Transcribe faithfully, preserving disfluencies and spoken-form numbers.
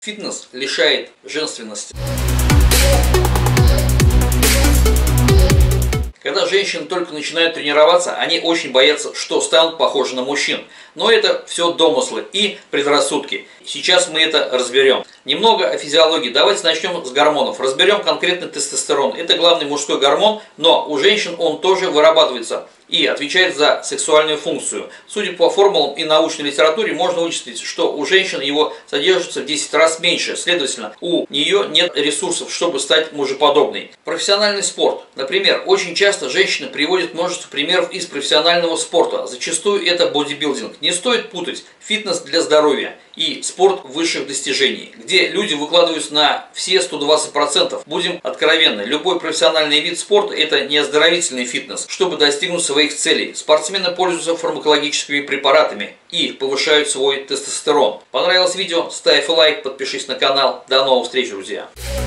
Фитнес лишает женственности. Когда женщины только начинают тренироваться, они очень боятся, что станут похожи на мужчин. Но это все домыслы и предрассудки. Сейчас мы это разберем. Немного о физиологии. Давайте начнем с гормонов. Разберем конкретно тестостерон. Это главный мужской гормон, но у женщин он тоже вырабатывается и отвечает за сексуальную функцию. Судя по формулам и научной литературе, можно вычислить, что у женщин его содержится в десять раз меньше. Следовательно, у нее нет ресурсов, чтобы стать мужеподобной. Профессиональный спорт. Например, очень часто женщины приводят множество примеров из профессионального спорта. Зачастую это бодибилдинг. Не стоит путать фитнес для здоровья и спорт высших достижений, где люди выкладываются на все сто двадцать процентов. Будем откровенны, любой профессиональный вид спорта – это не оздоровительный фитнес. Чтобы достигнуть своих целей, спортсмены пользуются фармакологическими препаратами и повышают свой тестостерон. Понравилось видео? Ставь лайк, подпишись на канал. До новых встреч, друзья!